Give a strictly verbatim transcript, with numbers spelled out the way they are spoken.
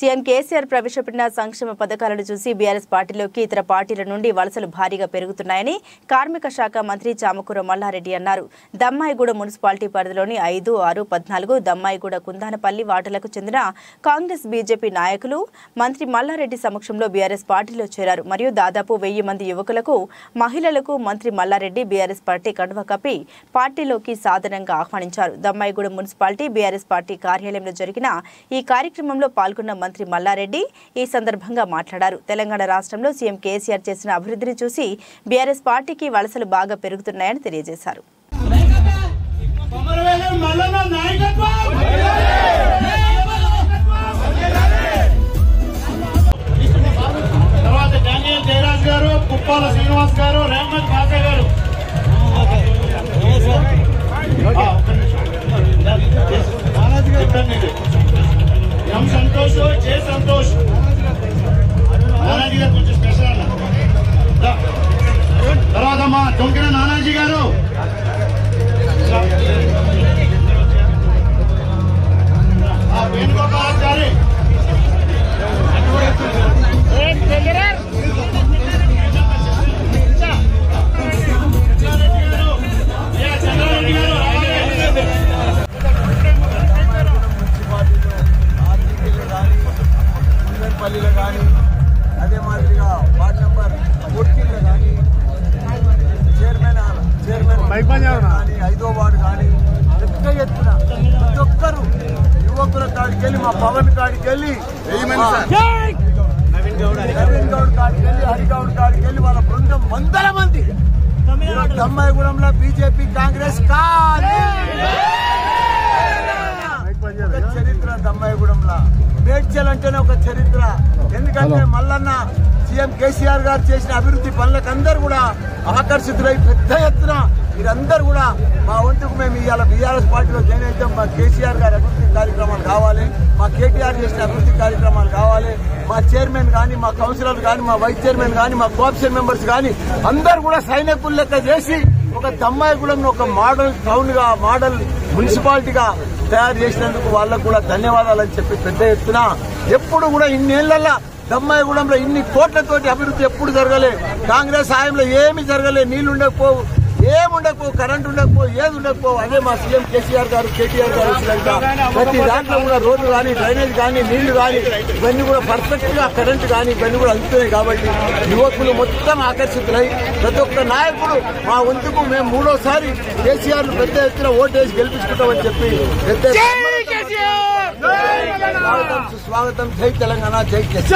CM KCR ప్రవేశపెట్టిన సంక్షేమ పథకాలను చూసి బీఆర్ఎస్ పార్టీలోకి ఇతర పార్టీల నుండి వలసలు భారీగా పెరుగుతున్నాయని కార్మిక శాఖ మంత్రి చామకూర మల్లారెడ్డి అన్నారు. దమ్మాయిగూడ మున్సిపాలిటీ పరిధిలోని ఐదు ఆరు పద్నాలుగు దమ్మాయిగూడ కుందానపల్లి వార్డులకు చెందిన కాంగ్రెస్ బీజేపీ నాయకులు మంత్రి మల్లారెడ్డి సమక్షంలో బీఆర్ఎస్ పార్టీలో చేరారు. మరియు దాదాపు వెయ్యి మంది యువకులకు మహిళలకు మంత్రి మల్లారెడ్డి బీఆర్ఎస్ పార్టీ కండువా కప్పి పార్టీలోకి సాధారణంగా ఆహ్వానించారు. దమ్మాయిగూడ మున్సిపాలిటీ బీఆర్ఎస్ పార్టీ కార్యాలయంలో జరిగిన ఈ కార్యక్రమంలో పాల్గొన్న మంత్రి మల్లారెడ్డి ఈ సందర్భంగా మాట్లాడారు. తెలంగాణ రాష్ట్రంలో సీఎం కేసీఆర్ చేసిన అభివృద్ధిని చూసి బీఆర్ఎస్ పార్టీకి వలసలు బాగా పెరుగుతున్నాయని తెలియజేశారు. एम संतोष जय संतोष नानाजी गाరు కొంచెం స్పెషల్ అన్న తర్వాత మా దొంకిన నానాజీ గారు ఆ వేణుగోపాల్ గారు ఏక్ జగరర్ యా చంద్రరెడ్డి గారు పల్లిలో కానీ అదే మాదిరిగా వార్డ్ నెంబర్ ఫోర్టీన్లో కానీ చైర్మన్ చైర్మన్ కానీ ఐదో వార్డు కానీ పెద్ద ఎత్తున ప్రతి ఒక్కరు యువకుల కాడికి వెళ్ళి మా పవన్ కాడికి వెళ్ళి నవీన్ గౌడ్ కాడికి వెళ్ళి హరిగౌడ్ కాడికి వెళ్ళి వాళ్ళ బృందం వందల మంది దమ్మాయిగూడెంలో బీజేపీ కాంగ్రెస్ కాదు చరిత్ర దమ్మాయిగూడెంలో మేడ్చల్ అంటేనే ఒక చరిత్ర. ఎందుకంటే మల్లన్న సీఎం కేసీఆర్ గారు చేసిన అభివృద్ధి పనులకు అందరూ కూడా ఆకర్షితులై పెద్ద ఎత్తున మీరందరూ కూడా మా వంతుకు మేము ఇవాళ బీఆర్ఎస్ పార్టీలో జాయిన్ అవుతాం. మా కేసీఆర్ గారి అభివృద్ధి కార్యక్రమాలు కావాలి, మా కేటీఆర్ చేసిన అభివృద్ధి కార్యక్రమాలు కావాలి, మా చైర్మన్ కానీ మా కౌన్సిలర్ కానీ మా వైస్ చైర్మన్ కానీ మా కోఆప్షన్ మెంబర్స్ కానీ అందరూ కూడా సైనికులు లెక్క చేసి ఒక దమ్మాయిగూడెం ఒక మోడల్ టౌన్ గా మోడల్ మున్సిపాలిటీగా తయారు చేసినందుకు వాళ్ళకు కూడా ధన్యవాదాలు అని చెప్పి పెద్ద ఎత్తున ఎప్పుడు కూడా ఇన్నేళ్లలో దమ్మాయిగూడెంలో ఇన్ని కోట్లతోటి అభివృద్ధి ఎప్పుడు జరగలే. కాంగ్రెస్ హాయంలో ఏమి జరగలే. నీళ్లు ఉండకపోవు, ఏమి ఉండకపోవు, కరెంట్ ఉండకపోవు, ఏది ఉండకపోవు. అదే మా సీఎం కేసీఆర్ గారు కేటీఆర్ గారు వచ్చినాక ప్రతి దాంట్లో కూడా రోడ్లు కానీ డ్రైనేజ్ కానీ నీళ్లు కానీ ఇవన్నీ కూడా పర్ఫెక్ట్ గా కరెంట్ కానీ ఇవన్నీ కూడా అందుతున్నాయి. కాబట్టి యువకులు మొత్తం ఆకర్షితులై ప్రతి ఒక్క నాయకుడు మా వంతుకు మేము మూడోసారి కేసీఆర్ పెద్ద ఎత్తున ఓటేసి గెలిపించుకుంటామని చెప్పి పెద్ద స్వాగతం సుస్వాగతం. జై తెలంగాణ, జై కేసీఆర్.